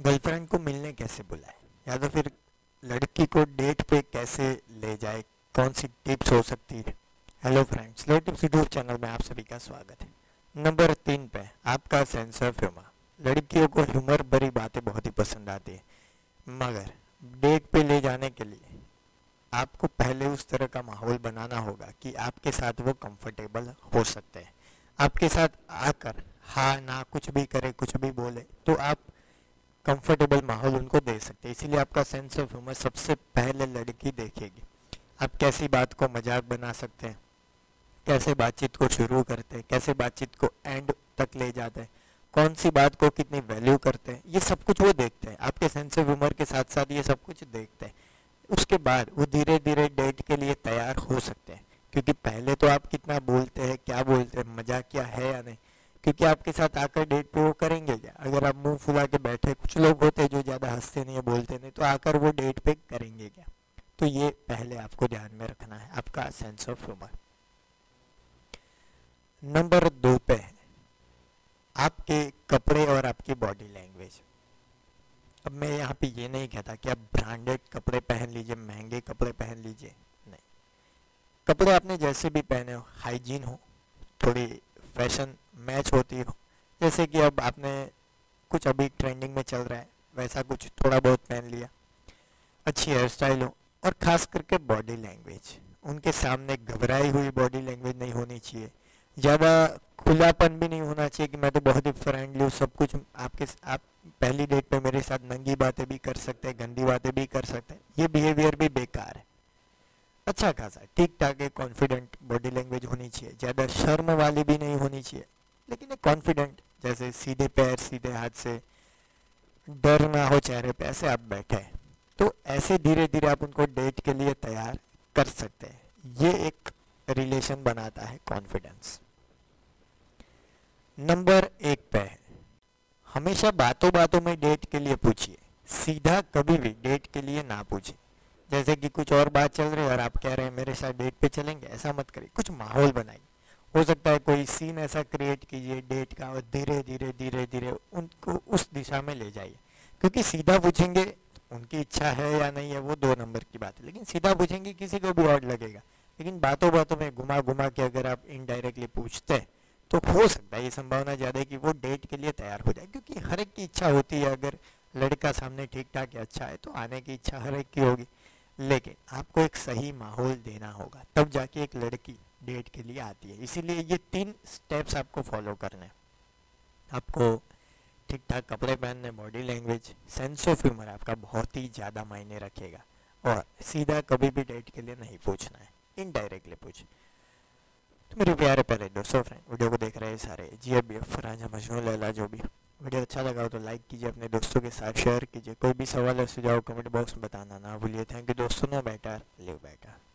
Girlfriend को मिलने कैसे बुलाए, या तो फिर लड़की को डेट पे कैसे ले जाए, कौन सी टिप्स हो सकती है। हेलो फ्रेंड्स, लो टिप्स यूट्यूब चैनल में आप सभी का स्वागत है। नंबर 3 पे आपका सेंस ऑफ ह्यूमर। लड़कियों को ह्यूमर भरी बातें बहुत ही पसंद आती है, मगर डेट पे ले जाने के लिए आपको पहले उस तरह का माहौल बनाना होगा कि आपके साथ वो कंफर्टेबल हो सकते हैं। आपके साथ आकर हाँ ना कुछ भी करे, कुछ भी बोले, तो आप कंफर्टेबल माहौल उनको दे सकते हैं। इसीलिए आपका सेंस ऑफ ह्यूमर सबसे पहले लड़की देखेगी। आप कैसी बात को मजाक बना सकते हैं, कैसे बातचीत को शुरू करते हैं, कैसे बातचीत को एंड तक ले जाते हैं, कौन सी बात को कितनी वैल्यू करते हैं, ये सब कुछ वो देखते हैं। आपके सेंस ऑफ ह्यूमर के साथ साथ ये सब कुछ देखते हैं। उसके बाद वो धीरे धीरे डेट के लिए तैयार हो सकते हैं, क्योंकि पहले तो आप कितना बोलते हैं, क्या बोलते हैं, मजाक क्या है या नहीं, क्योंकि आपके साथ आकर डेट पे वो करेंगे क्या। अगर आप मुंह फुला के बैठे, कुछ लोग होते हैं जो ज़्यादा हंसते नहीं है, बोलते नहीं, तो आकर वो डेट पे करेंगे क्या। तो ये पहले आपको ध्यान में रखना है, आपका सेंस ऑफ ह्यूमर। नंबर 2 पे है आपके कपड़े और आपकी बॉडी लैंग्वेज। अब मैं यहाँ पे ये नहीं कहता कि आप ब्रांडेड कपड़े पहन लीजिए, महंगे कपड़े पहन लीजिए, नहीं। कपड़े आपने जैसे भी पहने हो, हाइजीन हो, थोड़ी फैशन मैच होती हो। जैसे कि अब आपने कुछ अभी ट्रेंडिंग में चल रहा है, वैसा कुछ थोड़ा बहुत पहन लिया। अच्छी हेयर स्टाइल हो, और ख़ास करके बॉडी लैंग्वेज, उनके सामने घबराई हुई बॉडी लैंग्वेज नहीं होनी चाहिए। ज़्यादा खुलापन भी नहीं होना चाहिए कि मैं तो बहुत ही फ्रेंडली हूँ, सब कुछ आप पहली डेट पे मेरे साथ नंगी बातें भी कर सकते हैं, गंदी बातें भी कर सकते हैं। ये बिहेवियर भी बेकार है। अच्छा खासा ठीक ठाक एक कॉन्फिडेंट बॉडी लैंग्वेज होनी चाहिए, ज़्यादा शर्म वाली भी नहीं होनी चाहिए, लेकिन एक कॉन्फिडेंट, जैसे सीधे पैर सीधे हाथ से, डर ना हो चेहरे पे, ऐसे आप बैठे हैं, तो ऐसे धीरे धीरे आप उनको डेट के लिए तैयार कर सकते हैं। ये एक रिलेशन बनाता है कॉन्फिडेंस। नंबर 1 पे है हमेशा बातों बातों में डेट के लिए पूछिए, सीधा कभी भी डेट के लिए ना पूछिए। जैसे कि कुछ और बात चल रही है और आप कह रहे हैं मेरे साथ डेट पे चलेंगे, ऐसा मत करिए। कुछ माहौल बनाइए, हो सकता है कोई सीन ऐसा क्रिएट कीजिए डेट का, और धीरे धीरे धीरे धीरे उनको उस दिशा में ले जाइए। क्योंकि सीधा पूछेंगे, उनकी इच्छा है या नहीं है वो 2 नंबर की बात है, लेकिन सीधा पूछेंगे किसी को भी ऑड लगेगा। लेकिन बातों बातों में घुमा घुमा के अगर आप इनडायरेक्टली पूछते हैं, तो हो सकता है, ये संभावना ज़्यादा है कि वो डेट के लिए तैयार हो जाए। क्योंकि हर एक की इच्छा होती है, अगर लड़का सामने ठीक ठाक अच्छा है तो आने की इच्छा हर एक की होगी, लेकिन आपको एक सही माहौल देना होगा, तब जाके एक लड़की डेट के लिए आती है। इसीलिए ये 3 स्टेप्स आपको फॉलो करने हैं। आपको ठीक ठाक कपड़े पहनने, body language, sense of humour आपका बहुत ही ज़्यादा मायने रखेगा, और सीधा कभी भी डेट के लिए नहीं पूछना है, इनडायरेक्टली पूछ। तो मेरे प्यारे प्यारे दोस्तों, फ्रेंड, वीडियो को देख रहे हैं सारे GFBF रांझा मजनू लैला, जो भी वीडियो अच्छा लगा हो तो लाइक कीजिए, अपने दोस्तों के साथ शेयर कीजिए। कोई भी सवाल या सुझाव कमेंट बॉक्स में बताना ना भूलिए। थैंक यू दोस्तों। No better live better.